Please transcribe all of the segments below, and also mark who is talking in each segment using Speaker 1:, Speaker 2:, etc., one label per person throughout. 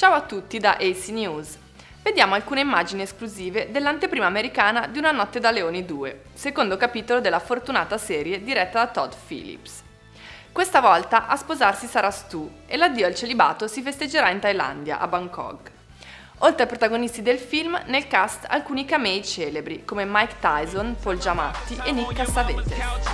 Speaker 1: Ciao a tutti da AC News. Vediamo alcune immagini esclusive dell'anteprima americana di Una Notte da Leoni 2, secondo capitolo della fortunata serie diretta da Todd Phillips. Questa volta a sposarsi sarà tu e l'addio al celibato si festeggerà in Thailandia, a Bangkok. Oltre ai protagonisti del film, nel cast alcuni camei celebri come Mike Tyson, Giamatti e Nick Cassavetes.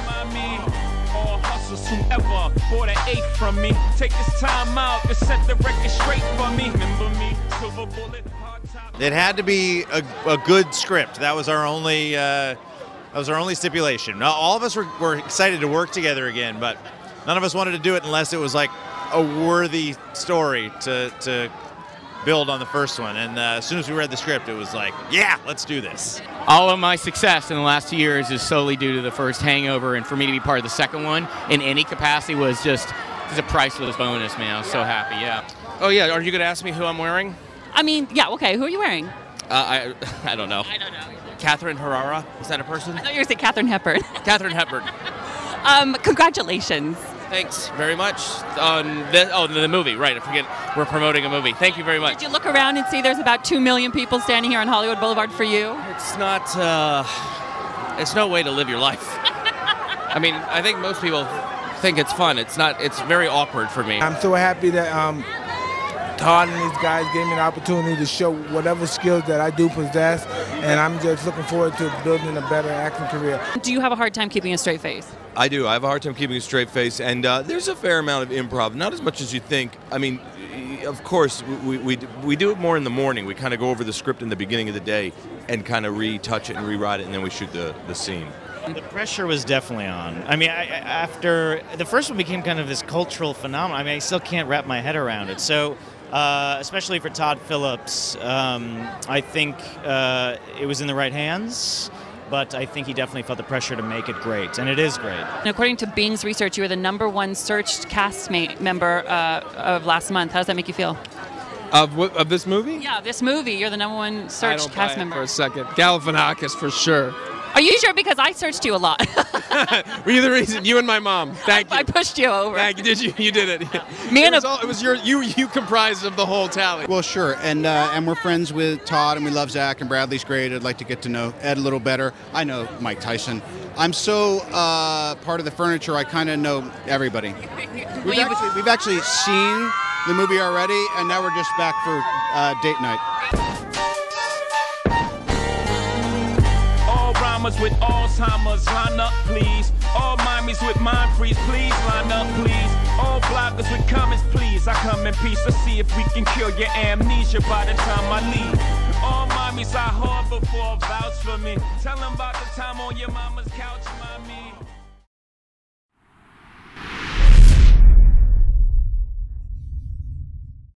Speaker 2: It had to be a good script. That was our only stipulation. Now, all of us were excited to work together again, but none of us wanted to do it unless it was like a worthy story to build on the first one. And as soon as we read the script, it was like, yeah, let's do this.
Speaker 3: All of my success in the last 2 years is solely due to the first Hangover, and for me to be part of the second one in any capacity was just a priceless bonus, man. I was so happy, yeah.
Speaker 4: Oh yeah, are you going to ask me who I'm wearing?
Speaker 5: I mean, yeah, okay, who are you wearing?
Speaker 4: I don't know.
Speaker 5: I don't know.
Speaker 4: Catherine Herrera? Is that a person?
Speaker 5: I thought you were going to say Katharine Hepburn.
Speaker 4: Katharine Hepburn.
Speaker 5: Congratulations.
Speaker 4: Thanks very much. On the movie, right, I forget, we're promoting a movie. Thank you very much.
Speaker 5: Did you look around and see there's about 2 million people standing here on Hollywood Boulevard for you?
Speaker 4: It's not, it's no way to live your life. I mean, I think most people think it's fun. It's not, it's very awkward for me.
Speaker 6: I'm so happy that Todd and these guys gave me the opportunity to show whatever skills that I do possess, and I'm just looking forward to building a better acting career.
Speaker 5: Do you have a hard time keeping a straight face?
Speaker 7: I do. I have a hard time keeping a straight face, and there's a fair amount of improv, not as much as you think. I mean, of course, we do it more in the morning. We kind of go over the script in the beginning of the day and kind of retouch it and rewrite it, and then we shoot the scene.
Speaker 8: The pressure was definitely on. I mean, after the first one became kind of this cultural phenomenon, I mean, I still can't wrap my head around it. So, especially for Todd Phillips, I think it was in the right hands. But I think he definitely felt the pressure to make it great, and it is great.
Speaker 5: And according to Bing's research, you were the #1 searched castmate member of last month. How does that make you feel?
Speaker 9: Of this movie?
Speaker 5: Yeah, this movie. You're the #1 searched cast member.
Speaker 9: For a second. Galifianakis, for sure.
Speaker 5: Are you sure? Because I searched you a lot.
Speaker 9: Were you the reason? You and my mom. Thank you.
Speaker 5: I pushed you over.
Speaker 9: Thank you. Did you? You did it. It was you comprised of the whole tally.
Speaker 10: Well, sure. And we're friends with Todd, and we love Zach, and Bradley's great. I'd like to get to know Ed a little better. I know Mike Tyson. I'm so part of the furniture, I kind of know everybody. We've actually seen the movie already, and now we're just back for date night.
Speaker 11: With Alzheimer's, line up please. All mimies with mind freeze, please line up please. All bloggers with comments, please. I come in peace. Let's see if we can kill your amnesia by the time I leave. All mimies I harbor for vouch for me. Tell them about the time on your mama's couch.